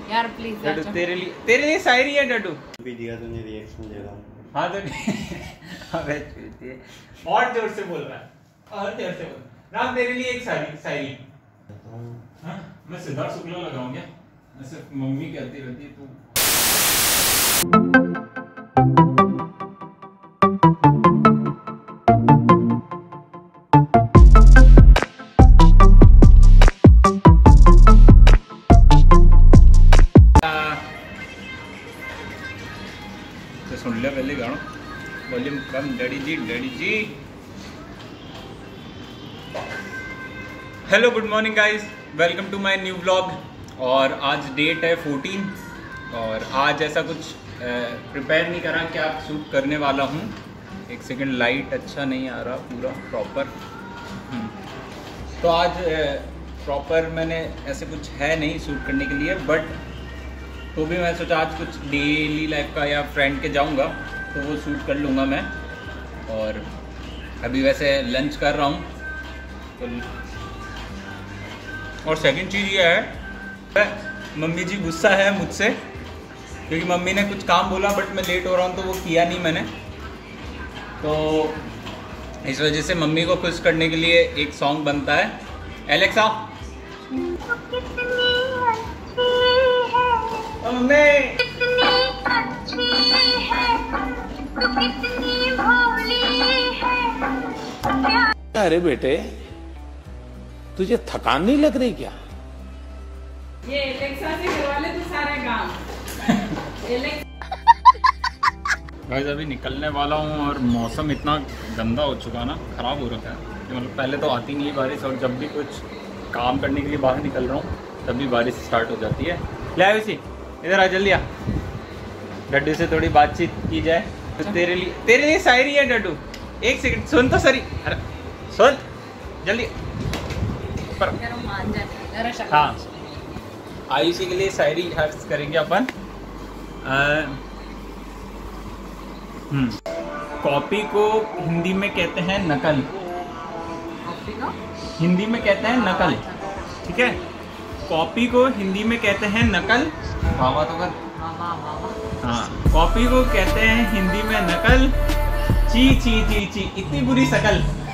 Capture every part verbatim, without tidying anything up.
यार प्लीज डड्डू तेरे लिए तेरे लिए शायरी है डड्डू भी दिया तूने रिएक्शन दे रहा हूं। हाँ तो अबे चूतिए और जोर से बोल रहा है और जोर से बोल राम तेरे लिए एक शायरी शायरी हाँ मैं सिद्धार्थ शुक्ला लगाऊं क्या ऐसे मम्मी कहती रहती है तू तो सुन लिया पहले गाना वॉल्यूम कम daddy ji daddy ji. Hello good morning guys welcome to my new vlog. और आज डेट है फोर्टीन और आज ऐसा कुछ प्रिपेयर नहीं करा कि आप शूट करने वाला हूँ। एक सेकंड लाइट अच्छा नहीं आ रहा पूरा प्रॉपर। तो आज प्रॉपर मैंने ऐसे कुछ है नहीं शूट करने के लिए बट तो भी मैं सोचा आज कुछ डेली लाइफ का या फ्रेंड के जाऊंगा तो वो शूट कर लूँगा मैं। और अभी वैसे लंच कर रहा हूँ तो और सेकंड चीज़ ये है मम्मी जी गुस्सा है मुझसे क्योंकि मम्मी ने कुछ काम बोला बट मैं लेट हो रहा हूँ तो वो किया नहीं मैंने। तो इस वजह से मम्मी को खुश करने के लिए एक सॉन्ग बनता है एलेक्सा अरे बेटे तुझे थकान नहीं लग रही क्या? ये एलेक्सा से करवा ले तू सारा काम। गाइस अभी निकलने वाला हूँ और मौसम इतना गंदा हो चुका ना ख़राब हो रखा है कि मतलब पहले तो आती नहीं बारिश और जब भी कुछ काम करने के लिए बाहर निकल रहा हूँ तभी बारिश स्टार्ट हो जाती है। ले आए उसी इधर आ जल्दी आ डड्डू से थोड़ी बातचीत की जाए। तो तेरे लिए तेरे लिए शायरी है डड्डू एक सेकंड सुन तो सरी अरे सुन जल्दी पर हाँ आयुषी के लिए शायरी हर्ष करेंगे अपन। हम्म कॉपी को हिंदी में कहते हैं नकल। हिंदी में कहते हैं नकल ठीक है। कॉपी को हिंदी में कहते हैं नकल। वाह तो कर हाँ कॉपी को कहते हैं हिंदी में नकल। ची ची ची ची इतनी बुरी शकल।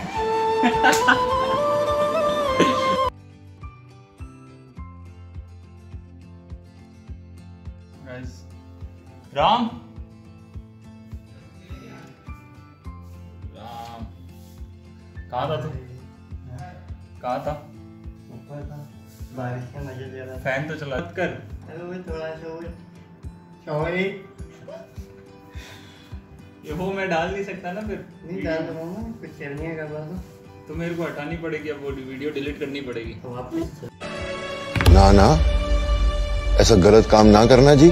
राम राम कहाँ था तू कहाँ था? ऊपर था बारिश का मजा ले रहा था। फैन तो चला कर अरे वो थोड़ा सा वो सॉरी ये वो मैं डाल नहीं सकता ना फिर नहीं डाल दूंगा कुछ करने का बात तो मेरे को हटानी पड़ेगी अब वो वीडियो डिलीट करनी पड़ेगी। तो वापस ना ना ऐसा गलत काम ना करना जी।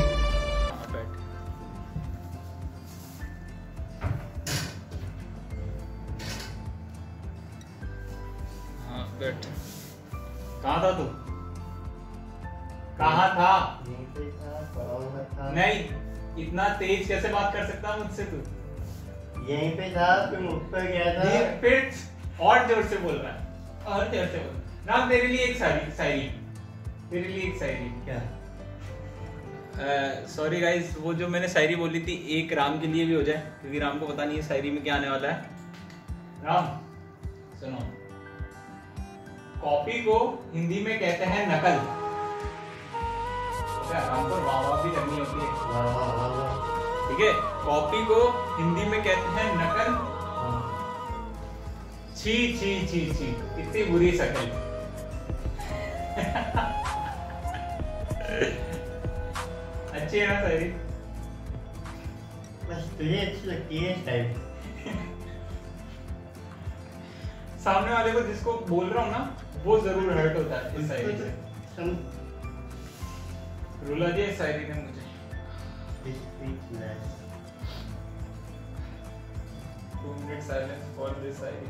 हाँ बैठ कहाँ था तू कहाँ था? यहीं पे था पड़ा हुआ था। नहीं इतना तेज कैसे बात कर सकता मुझसे तू? यहीं पे था फिर ऊपर गया था। ये फिर और जोर से बोल रहा है और जोर से बोल राम तेरे लिए एक शायरी शायरी तेरे लिए एक शायरी क्या? सॉरी गाइस वो जो मैंने शायरी बोली थी एक राम के लिए भी हो जाए क्योंकि राम को पता नहीं है शायरी में क्या आने वाला है। राम सुनो कॉपी को हिंदी में कहते हैं नकल। राम को वाह वाह भी करनी होती है वाह वाह वाह वाह ठीक है। कॉपी को हिंदी में कहते हैं नकल। छी छी छी छी इतनी बुरी शकल। अच्छी है ना शायरी? बस तुझे अच्छी लगती है टाइप। सामने वाले को जिसको बोल रहा हूँ ना वो जरूर हर्ट होता है इस शायरी से। रुला दिया इस शायरी ने मुझे। Two minute silence for this शायरी।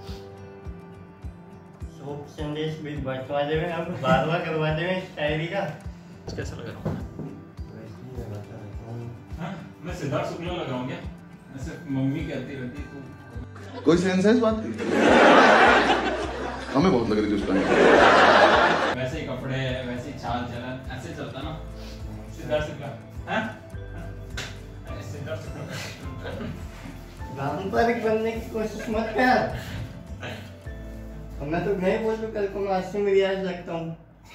शोक संदेश भी बचवा देवे आप बार बार करवा देवे शायरी का। कैसा लग रहा हूँ? वैसे ही मैं बता रहा हूँ। हाँ मैं सिद्धार्थ शुक्ला लगाऊं क्या? ऐसे मम्मी कहती रहती तू कोई सेंस है इस बात की? हमें बहुत लग रही थी उस टाइम। वैसे ही कपड़े वैसे ही चाल चलन ऐसे चलता ना सिद्धार्थ शुक्ला, हाँ? सिद्धार्थ शुक्ला। पारंपरिक बनने की कोशिश मत कर। मैं तो नहीं बोल दूं कल को मैं आसिम रियाज लगता हूँ।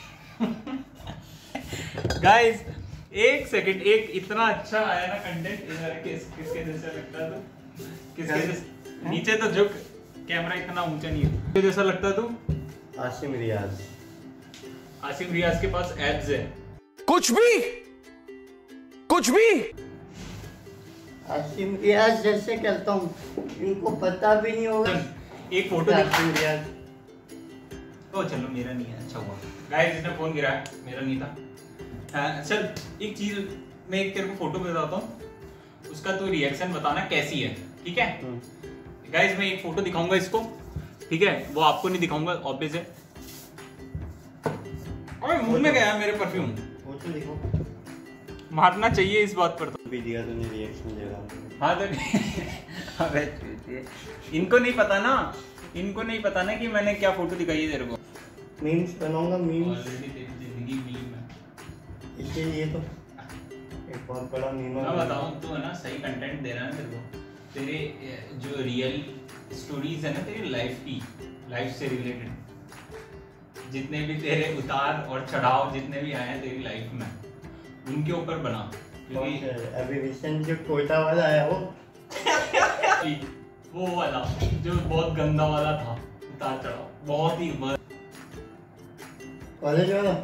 गाइस एक सेकंड, एक इतना अच्छा आया ना कंटेंट, किस किसके जैसा लगता है तू? किसके जैसा? नीचे तो झुक, कैमरा इतना ऊंचा नहीं है। किसके जैसा लगता है तू? आसिम रियाज। आसिम रियाज के पास एब्स है। कुछ भी कुछ भी आसिम रियाज जैसे करता हूँ, इनको पता भी नहीं होगा। एक फोटो देख। आसिम रियाज। ओ चलो मेरा नहीं है, अच्छा हुआ। गाइस इसने फोन गिराया, मेरा नहीं था। हाँ, चल एक चीज मैं एक तेरे को फोटो बताता हूँ, उसका तू रिएक्शन बताना कैसी है, ठीक है? गाइस मैं एक फोटो दिखाऊंगा इसको, ठीक है? वो आपको नहीं दिखाऊंगा, ऑब्वियस है। अरे मुंह में गया मेरे परफ्यूम। फोटो देखो। मारना चाहिए इस बात पर तो। भी दिया तूने रिएक्शन दे रहा हूँ। हाँ तो अबे इनको नहीं पता ना, इनको नहीं पता ना कि मैंने क्या फोटो दिखाई है तेरे को। मीम्स बनाऊंगा, मीम्स। ऑलरेडी तेरी जिंदगी मीम है। इसलिए तो एक बहुत बड़ा मीम मैं बताऊं तो है ना, सही कंटेंट दे रहा है तेरे को। तेरे जो रियल स्टोरीज है ना तेरी लाइफ की, लाइफ से रिलेटेड, जितने भी तेरे उतार और चढ़ाव जितने भी आए हैं तेरी लाइफ में, उनके ऊपर बना। क्योंकि अभी रिसेंट जो कोयटा वाला आया वो वो वाला जो बहुत गंदा वाला था, उतार चढ़ाव बहुत ही बस। कॉलेज वाला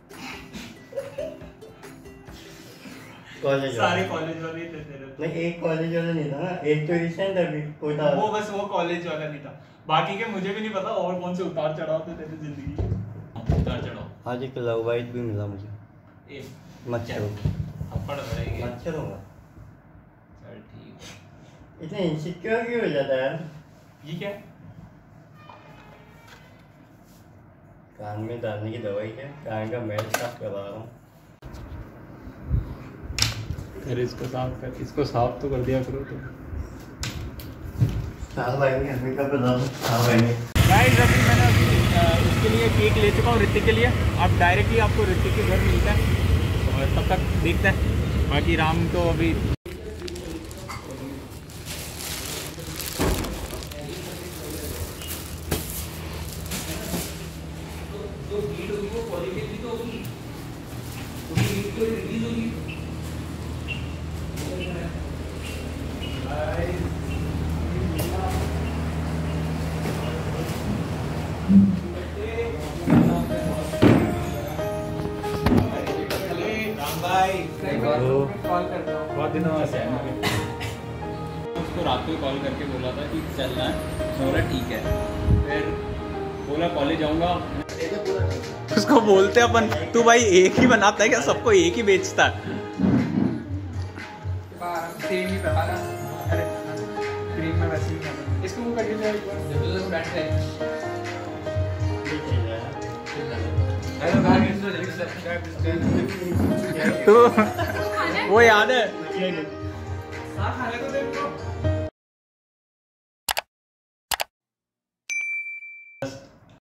कॉलेज सारे कॉलेज वाले ही थे तेरे। नहीं, एक कॉलेज वाला नहीं था ना, एक तो रिसेंट अभी कोयटा वो बस वो कॉलेज वाला नहीं था, बाकी के मुझे भी नहीं पता और कौन से उतार चढ़ाव थे तेरी जिंदगी के। उतार चढ़ाव आज एक लव बाइट भी मिला मुझे। एक मच्छर थप्पड़ भरेंगे। मच्छर होगा। चल ठीक है। इतना इनसिक्योर क्यों हो जाता है यार? ये क्या? कान में डालने की दवाई है, कान का मैल साफ करवा रहा हूँ। फिर इसको साफ कर, इसको साफ तो कर दिया करो तो। साफ आएंगे, हमें का बता दो, साफ आएंगे। गाइस अभी मैंने अभी उसके लिए केक ले चुका हूँ ऋतिक के लिए। अब डायरेक्टली आपको ऋतिक के घर मिलता है और तब तक देखते हैं। बाकी राम तो अभी बहुत दिनों से उसको रात को कॉल करके बोला था कि चलना है, बोला ठीक है। फिर बोला कॉलेज जाऊंगा। उसको बोलते अपन, तू भाई एक ही बनाता है क्या? सबको एक ही बेचता है। इसको वो करके तो वो याद है।